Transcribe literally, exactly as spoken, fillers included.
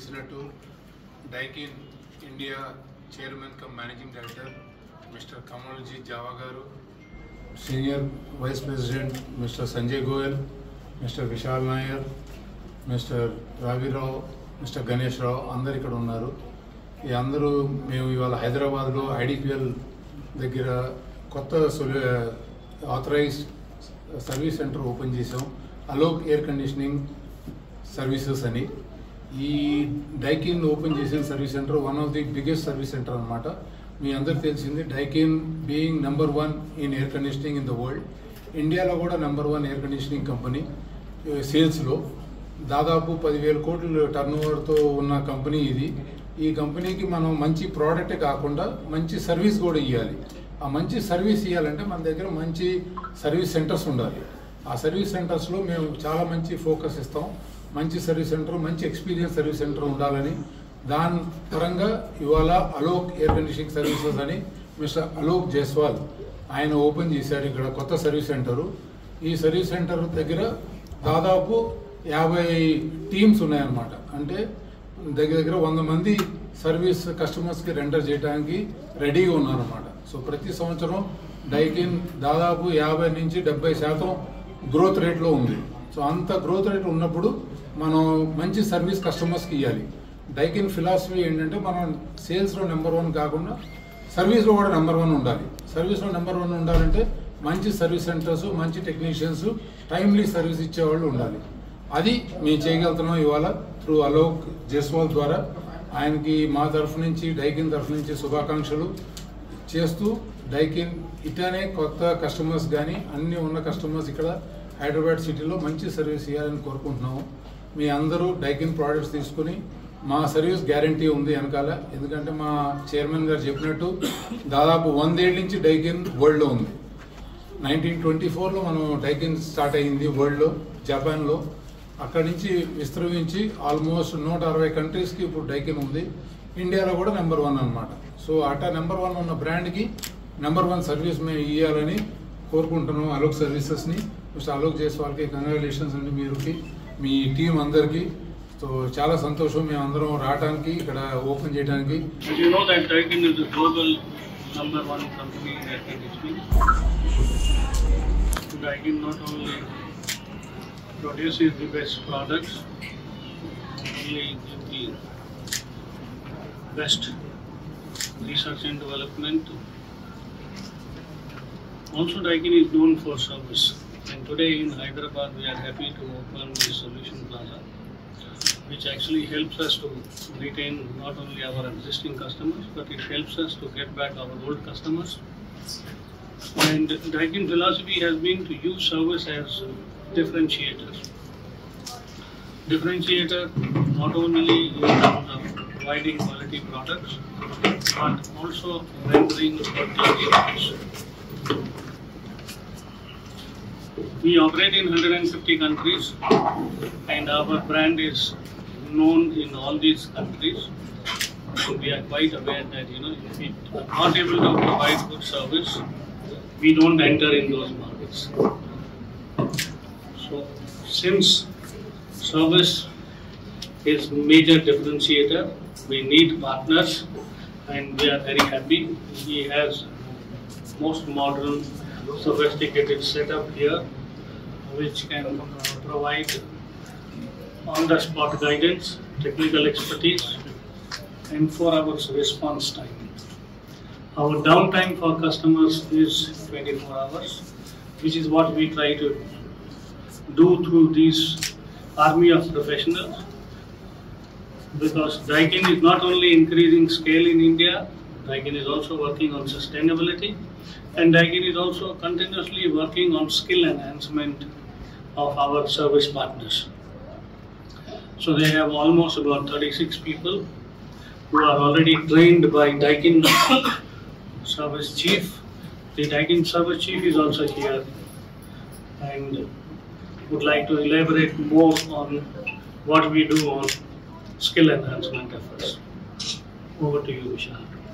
తెలిసినట్టు Daikin India chairman cum managing director mister Kamalji Jawa గారు, senior vice president mister Sanjay Goyal, mister Vishal Nair, mister Ravirao, mister Ganesh Rao అందరు ఇక్కడ ఉన్నారు. ఈ అందరూ మేము ఇవాళ హైదరాబాద్లో ఐడిపిఎల్ దగ్గర కొత్త ఆథరైజ్డ్ సర్వీస్ సెంటర్ ఓపెన్ చేసాం, అలోక్ ఎయిర్ కండిషనింగ్ సర్వీసెస్ అని. ఈ డైకిన్ ఓపెన్ చేసిన service centre one of the biggest service centre అనమాట. మీ అందరికి తెలిసింది Daikin being number one in air conditioning in the world. ఇండియాలో కూడా number one air conditioning company సేల్స్లో. దాదాపు పదివేల కోట్ల టర్న్ ఓవర్తో ఉన్న కంపెనీ ఇది. ఈ కంపెనీకి మనం మంచి ప్రోడక్టే కాకుండా మంచి సర్వీస్ కూడా ఇవ్వాలి. ఆ మంచి సర్వీస్ ఇవ్వాలంటే మన దగ్గర మంచి సర్వీస్ సెంటర్స్ ఉండాలి. ఆ సర్వీస్ సెంటర్స్లో మేము చాలా మంచి ఫోకస్ ఇస్తాం. మంచి సర్వీస్ సెంటర్, మంచి ఎక్స్పీరియన్స్ సర్వీస్ సెంటర్ ఉండాలని దాని పరంగా ఇవాళ అలోక్ ఎయిర్ కండిషనింగ్ సర్వీసెస్ అని మిస్టర్ అలోక్ జైస్వాల్ ఆయన ఓపెన్ చేశారు ఇక్కడ కొత్త సర్వీస్ సెంటరు. ఈ సర్వీస్ సెంటర్ దగ్గర దాదాపు యాభై టీమ్స్ ఉన్నాయన్నమాట. అంటే దగ్గర దగ్గర వంద మంది సర్వీస్ కస్టమర్స్కి రెండర్ చేయడానికి రెడీగా ఉన్నారన్నమాట. సో ప్రతి సంవత్సరం డైకిన్ దాదాపు యాభై నుంచి డెబ్బై శాతం గ్రోత్ రేట్లో ఉంది. సో అంత గ్రోత్ రేట్ ఉన్నప్పుడు మనం మంచి సర్వీస్ కస్టమర్స్కి ఇవ్వాలి. డైకిన్ ఫిలాసఫీ ఏంటంటే మనం సేల్స్లో నెంబర్ వన్ కాకుండా సర్వీస్లో కూడా నెంబర్ వన్ ఉండాలి. సర్వీస్లో నెంబర్ వన్ ఉండాలంటే మంచి సర్వీస్ సెంటర్స్, మంచి టెక్నీషియన్స్, టైమ్లీ సర్వీస్ ఇచ్చేవాళ్ళు ఉండాలి. అది మేము చేయగలుగుతున్నాం ఇవాళ త్రూ అలోక్ జైస్వాల్ ద్వారా. ఆయనకి మా తరఫు నుంచి, డైకిన్ తరఫు నుంచి శుభాకాంక్షలు చేస్తూ, డైకిన్ ఇట్లానే కొత్త కస్టమర్స్ కానీ అన్ని ఉన్న కస్టమర్స్ ఇక్కడ హైదరాబాద్ సిటీలో మంచి సర్వీస్ ఇవ్వాలని కోరుకుంటున్నాము. మీ అందరూ డైకిన్ ప్రోడక్ట్స్ తీసుకుని, మా సర్వీస్ గ్యారంటీ ఉంది వెనకాల. ఎందుకంటే మా చైర్మన్ గారు చెప్పినట్టు దాదాపు వందేళ్ళ నుంచి డైకిన్ వరల్డ్లో ఉంది. నైన్టీన్ ట్వంటీ ఫోర్లో మనం డైకిన్ స్టార్ట్ అయ్యింది వరల్డ్లో, జపాన్లో. అక్కడి నుంచి విస్తరించి ఆల్మోస్ట్ నూట అరవై కంట్రీస్కి ఇప్పుడు డైకిన్ ఉంది. ఇండియాలో కూడా నెంబర్ వన్ అనమాట. సో అట్టా నెంబర్ వన్ ఉన్న బ్రాండ్కి నెంబర్ వన్ సర్వీస్ మేము ఇవ్వాలని కోరుకుంటున్నాం అలోక్ సర్వీసెస్ని. మిస్టర్ అలోక్ జైస్వాల్కి కంగ్రాచులేషన్స్ అండి, మీరుకి, మీ టీం అందరికీ. సో చాలా సంతోషం మేము అందరం రావడానికి, ఇక్కడ ఓపెన్ చేయడానికి. You know that Daikin is the global number one company in air conditioning. Daikin not only produces the best products, only give the best research and development. Also, Daikin is known for service. And today in Hyderabad, we are happy to open the Solution Plaza, which actually helps us to retain not only our existing customers, but it helps us to get back our old customers. And Daikin philosophy has been to use service as differentiators. Differentiator not only in terms of providing quality products, but also rendering quality service. We operate in one hundred fifty countries, and our brand is known in all these countries. So we are quite aware that, you know, if we are not able to provide good service, we don't enter in those markets. So since service is major differentiator, we need partners, and we are very happy. He has most modern, sophisticated setup here, which can provide on-the-spot guidance, technical expertise, and four hours response time. Our downtime for customers is twenty-four hours, which is what we try to do through these army of professionals. Because Daikin is not only increasing scale in India, Daikin is also working on sustainability, and Daikin is also continuously working on skill enhancement of our service partners. So they have almost about thirty-six people who are already trained by Daikin service chief. The Daikin service chief is also here and would like to elaborate more on what we do on skill enhancement efforts. Over to you, Vishal.